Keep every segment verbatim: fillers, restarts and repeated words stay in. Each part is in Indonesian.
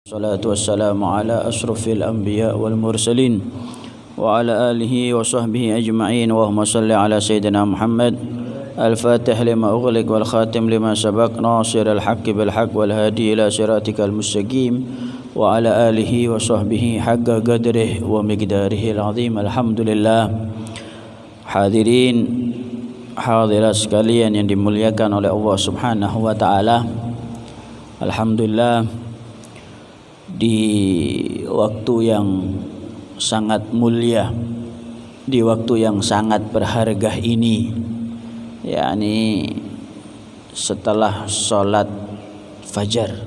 Salatu wassalamu ala asrafil anbiya wal mursalin wa ala alihi wa sahbihi ajma'in. Allahumma salli ala sayyidina Muhammad al-fatih lima ughliq wal khatim lima sabaq nasiril haqqi bil haqq wal hadi ila siratikal mustaqim wa ala alihi wa sahbihi haqqa qadrihi wa miqdarihi al-azim. Alhamdulillah. Hadirin hadirat sekalian yang dimuliakan oleh Allah Subhanahu wa taala. Alhamdulillah, di waktu yang sangat mulia, di waktu yang sangat berharga ini, yakni setelah sholat fajar,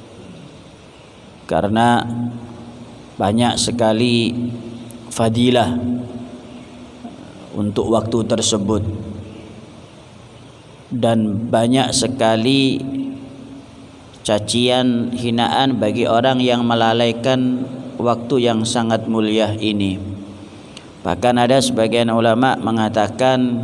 karena banyak sekali fadilah untuk waktu tersebut dan banyak sekali cacian, hinaan bagi orang yang melalaikan waktu yang sangat mulia ini. Bahkan ada sebagian ulama mengatakan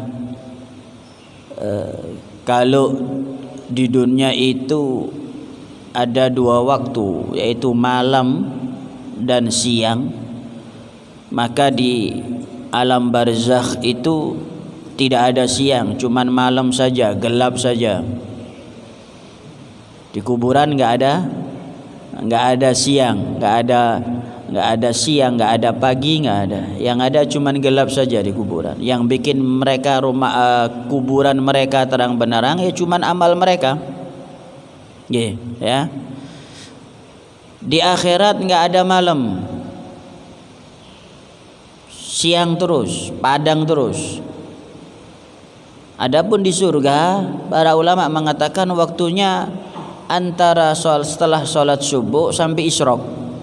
eh, kalau di dunia itu ada dua waktu, yaitu malam dan siang, maka di alam barzakh itu tidak ada siang, cuman malam saja, gelap saja. Di kuburan nggak ada, nggak ada siang, nggak ada, nggak ada siang, nggak ada pagi, nggak ada. Yang ada cuman gelap saja di kuburan. Yang bikin mereka rumah uh, kuburan mereka terang benderang ya cuman amal mereka. Yeah, ya. Di akhirat nggak ada malam, siang terus, padang terus. Adapun di surga, para ulama mengatakan waktunya antara sol, setelah sholat subuh sampai isyraq.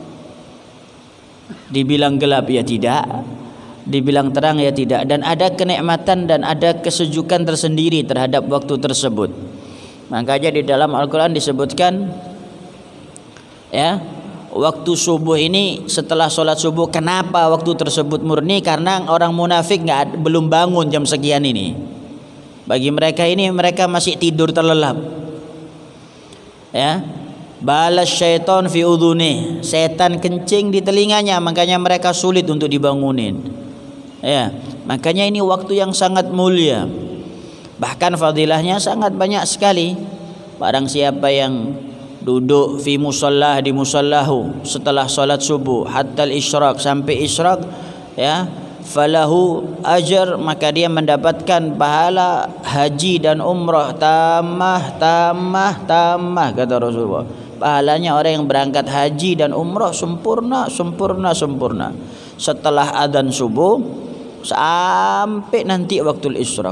Dibilang gelap ya tidak, dibilang terang ya tidak, dan ada kenikmatan dan ada kesejukan tersendiri terhadap waktu tersebut. Makanya di dalam Al-Quran disebutkan ya, waktu subuh ini setelah sholat subuh. Kenapa waktu tersebut murni? Karena orang munafik nggak belum bangun jam sekian ini. Bagi mereka ini mereka masih tidur terlelap. Ya, balas syaitan fi udhuni, setan kencing di telinganya, makanya mereka sulit untuk dibangunin. Ya, makanya ini waktu yang sangat mulia. Bahkan fadilahnya sangat banyak sekali. Barang siapa yang duduk fi musallah, di musallahu setelah salat subuh hatta al-isyraq, sampai isyraq, ya, falahu ajar, maka dia mendapatkan pahala haji dan umrah tamah tamah tamah, kata Rasulullah. Pahalanya orang yang berangkat haji dan umrah sempurna sempurna sempurna setelah adzan subuh sampai nanti waktu isyraq.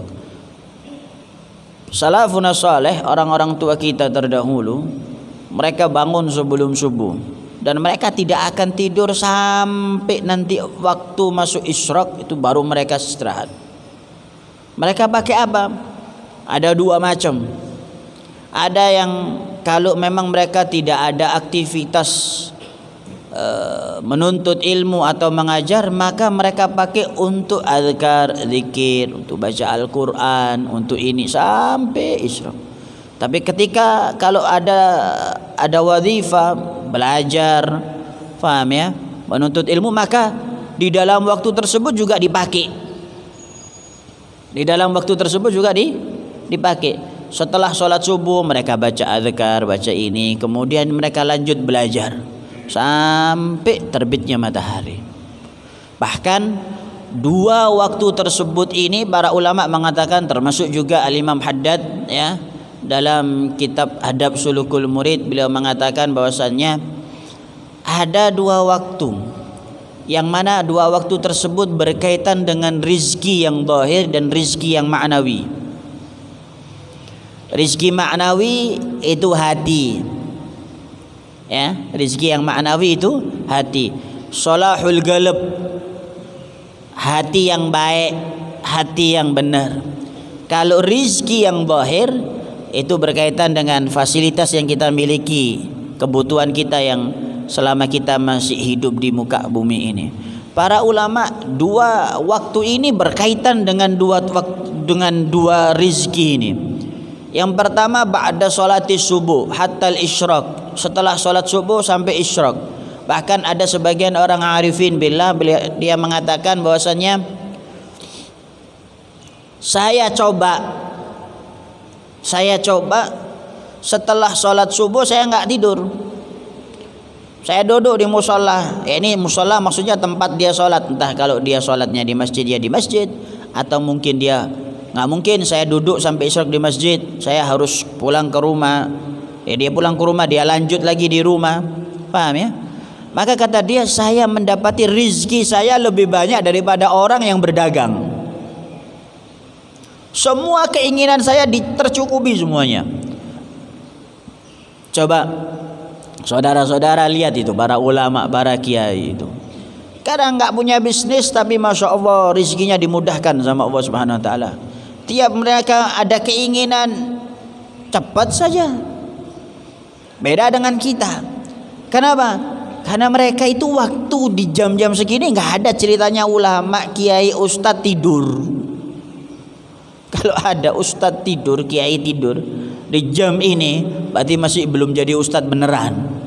Salafun saleh, orang-orang tua kita terdahulu, mereka bangun sebelum subuh dan mereka tidak akan tidur sampai nanti waktu masuk isyraq, itu baru mereka istirahat. Mereka pakai apa? Ada dua macam. Ada yang kalau memang mereka tidak ada aktivitas uh, menuntut ilmu atau mengajar, maka mereka pakai untuk azkar, zikir, untuk baca Al-Quran, untuk ini sampai isyraq. Tapi ketika kalau ada ada wadhifah, belajar, faham ya, menuntut ilmu, maka di dalam waktu tersebut juga dipakai. Di dalam waktu tersebut juga di, dipakai. Setelah sholat subuh mereka baca azkar, baca ini, kemudian mereka lanjut belajar sampai terbitnya matahari. Bahkan dua waktu tersebut ini para ulama mengatakan, termasuk juga Al-Imam Haddad ya, dalam kitab Adab Sulukul Murid, beliau mengatakan bahwasannya ada dua waktu, yang mana dua waktu tersebut berkaitan dengan rizki yang zahir dan rizki yang ma'nawi. Rizki ma'nawi itu hati, ya, rizki yang ma'nawi itu hati. Salahul qalb, hati yang baik, hati yang benar. Kalau rizki yang zahir itu berkaitan dengan fasilitas yang kita miliki, kebutuhan kita yang selama kita masih hidup di muka bumi ini. Para ulama, dua waktu ini berkaitan dengan dua dengan dua rizki ini. Yang pertama ba'da salati subuh hatta al-isyraq, setelah salat subuh sampai isyraq. Bahkan ada sebagian orang arifin billah, dia mengatakan bahwasanya saya coba saya coba setelah salat subuh saya enggak tidur. Saya duduk di musola. Ya, ini musola maksudnya tempat dia sholat. Entah kalau dia sholatnya di masjid, dia di masjid, atau mungkin dia nggak mungkin saya duduk sampai isyraq di masjid. Saya harus pulang ke rumah. Ya, dia pulang ke rumah, dia lanjut lagi di rumah. Paham ya? Maka kata dia, saya mendapati rizki saya lebih banyak daripada orang yang berdagang. Semua keinginan saya tercukupi semuanya. Coba saudara-saudara lihat itu, para ulama, para kiai itu. Kadang nggak punya bisnis tapi masya Allah rizkinya dimudahkan sama Allah Subhanahu Wa Taala. Tiap mereka ada keinginan cepat saja. Beda dengan kita. Kenapa? Karena mereka itu waktu di jam-jam segini nggak ada ceritanya ulama, kiai, ustadz tidur. Kalau ada ustadz tidur, kiai tidur di jam ini, berarti masih belum jadi ustadz beneran.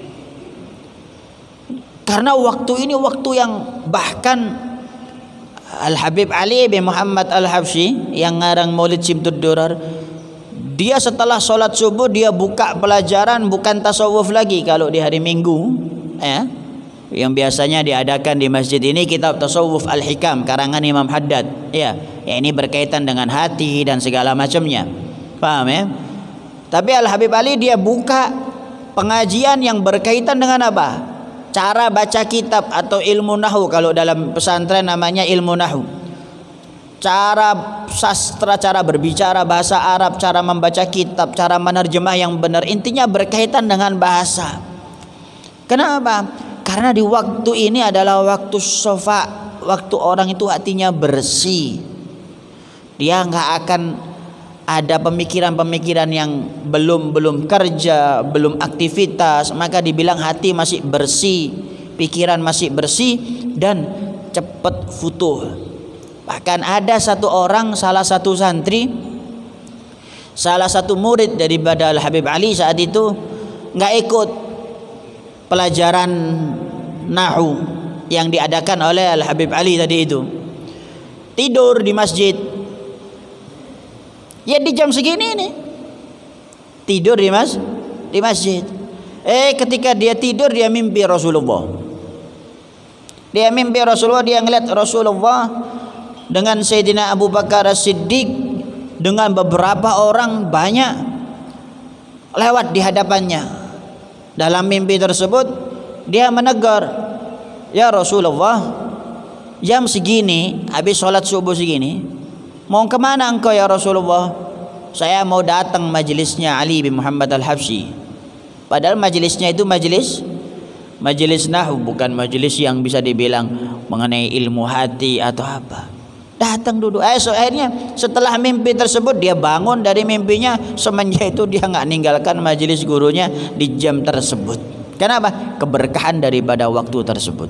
Karena waktu ini waktu yang bahkan Al-Habib Ali bin Muhammad Al-Habsyi yang ngarang Maulid Syimtud Durar, dia setelah sholat subuh dia buka pelajaran bukan tasawuf lagi kalau di hari Minggu, ya, yang biasanya diadakan di masjid ini kitab Tasawuf Al-Hikam karangan Imam Haddad, ya, ya ini berkaitan dengan hati dan segala macamnya, paham ya? Tapi Al-Habib Ali dia buka pengajian yang berkaitan dengan apa? Cara baca kitab atau ilmu nahu, kalau dalam pesantren namanya ilmu nahu. Cara sastra, cara berbicara bahasa Arab, cara membaca kitab, cara menerjemah yang benar, intinya berkaitan dengan bahasa. Kenapa? Karena di waktu ini adalah waktu sofa, waktu orang itu hatinya bersih. Dia nggak akan ada pemikiran-pemikiran yang belum belum kerja, belum aktivitas, maka dibilang hati masih bersih, pikiran masih bersih dan cepat futuh. Bahkan ada satu orang, salah satu santri, salah satu murid daripada Al-Habib Ali saat itu nggak ikut pelajaran nahu yang diadakan oleh Al-Habib Ali tadi itu. Tidur di masjid. Ya di jam segini nih tidur di mas di masjid. Eh ketika dia tidur dia mimpi Rasulullah. Dia mimpi Rasulullah, dia ngeliat Rasulullah dengan Sayyidina Abu Bakar As-Siddiq dengan beberapa orang banyak lewat di hadapannya. Dalam mimpi tersebut dia menegur, ya Rasulullah, jam segini habis sholat subuh segini, mau kemana engkau ya Rasulullah? Saya mau datang majelisnya Ali bin Muhammad Al-Habsyi. Padahal majelisnya itu majelis majelis nahu, bukan majelis yang bisa dibilang mengenai ilmu hati atau apa. Datang duduk. Eh, so, akhirnya setelah mimpi tersebut dia bangun dari mimpinya, semenjak itu dia nggak ninggalkan majelis gurunya di jam tersebut. Kenapa? Keberkahan daripada waktu tersebut.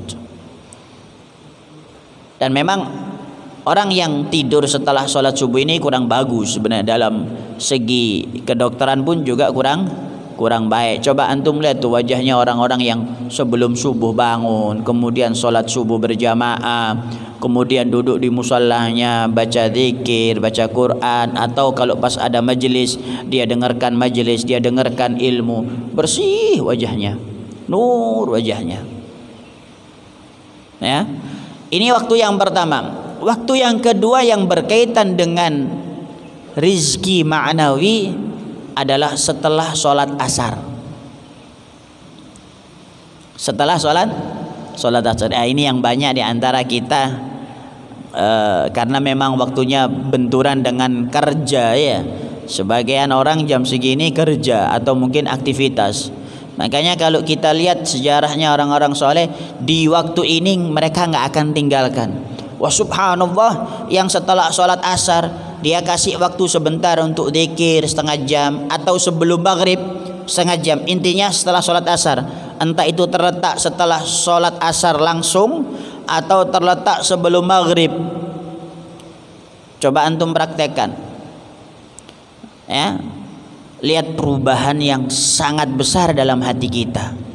Dan memang orang yang tidur setelah sholat subuh ini kurang bagus sebenarnya, dalam segi kedokteran pun juga kurang kurang baik. Coba antum lihat tuh wajahnya orang-orang yang sebelum subuh bangun, kemudian sholat subuh berjamaah, kemudian duduk di musallahnya baca zikir, baca Quran, atau kalau pas ada majelis dia dengarkan majelis, dia dengarkan ilmu, bersih wajahnya, nur wajahnya. Ya, ini waktu yang pertama. Waktu yang kedua yang berkaitan dengan rizki ma'nawi adalah setelah sholat asar. Setelah sholat sholat asar. Nah, ini yang banyak di antara kita uh, karena memang waktunya benturan dengan kerja ya. Sebagian orang jam segini kerja atau mungkin aktivitas. Makanya kalau kita lihat sejarahnya orang-orang soleh, di waktu ini mereka nggak akan tinggalkan. Wah subhanallah, yang setelah sholat asar dia kasih waktu sebentar untuk zikir setengah jam, atau sebelum maghrib setengah jam. Intinya setelah sholat asar, entah itu terletak setelah sholat asar langsung atau terletak sebelum maghrib. Coba antum praktekkan ya. lihat perubahan yang sangat besar dalam hati kita.